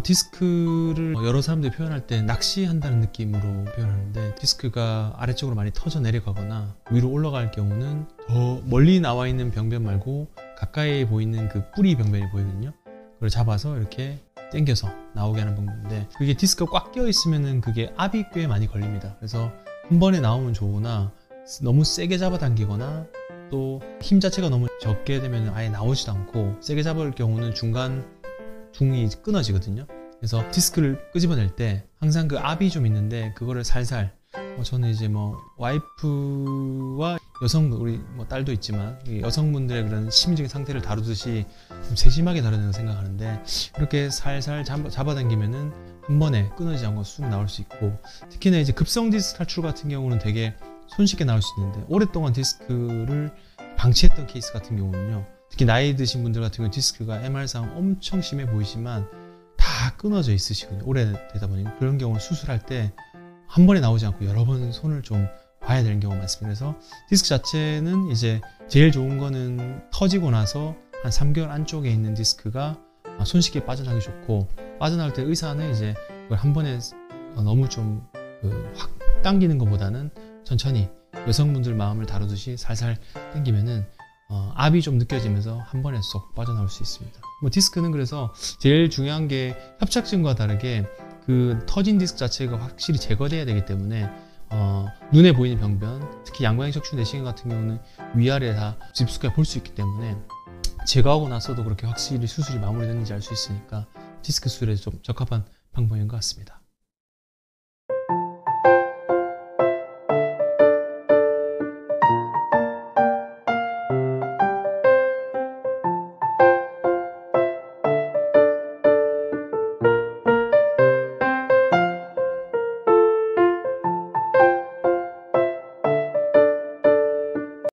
디스크를 여러 사람들이 표현할 때 낚시한다는 느낌으로 표현하는데, 디스크가 아래쪽으로 많이 터져 내려가거나 위로 올라갈 경우는 더 멀리 나와 있는 병변 말고 가까이 보이는 그 뿌리 병변이 보이거든요. 그걸 잡아서 이렇게 당겨서 나오게 하는 방법인데, 그게 디스크가 꽉 끼어 있으면은 그게 압이 꽤 많이 걸립니다. 그래서 한 번에 나오면 좋으나 너무 세게 잡아당기거나 또 힘 자체가 너무 적게 되면 아예 나오지도 않고, 세게 잡을 경우는 중간 둥이 끊어지거든요. 그래서 디스크를 끄집어낼 때 항상 그 압이 좀 있는데 그거를 살살, 저는 이제 뭐 와이프와 여성분, 우리 뭐 딸도 있지만 여성분들의 그런 심리적인 상태를 다루듯이 좀 세심하게 다루는 생각하는데, 이렇게 살살 잡아당기면은 한 번에 끊어지지 않고 쑥 나올 수 있고, 특히나 이제 급성 디스크 탈출 같은 경우는 되게 손쉽게 나올 수 있는데, 오랫동안 디스크를 방치했던 케이스 같은 경우는요, 특히 나이 드신 분들 같은 경우 디스크가 MR상 엄청 심해 보이지만 다 끊어져 있으시거든요. 오래되다 보니까. 그런 경우 수술할 때 한 번에 나오지 않고 여러 번 손을 좀 봐야 되는 경우가 많습니다. 그래서 디스크 자체는 이제 제일 좋은 거는 터지고 나서 한 3개월 안쪽에 있는 디스크가 손쉽게 빠져나가기 좋고, 빠져나올 때 의사는 이제 그걸 한 번에 너무 좀 확 당기는 것보다는 천천히 여성분들 마음을 다루듯이 살살 당기면은 압이 좀 느껴지면서 한 번에 쏙 빠져나올 수 있습니다. 뭐 디스크는 그래서 제일 중요한 게 협착증과 다르게 그 터진 디스크 자체가 확실히 제거돼야 되기 때문에 눈에 보이는 병변, 특히 양방향 척추 내시경 같은 경우는 위아래 다 깊숙하게 볼 수 있기 때문에 제거하고 나서도 그렇게 확실히 수술이 마무리됐는지 알 수 있으니까 디스크 수술에 좀 적합한 방법인 것 같습니다.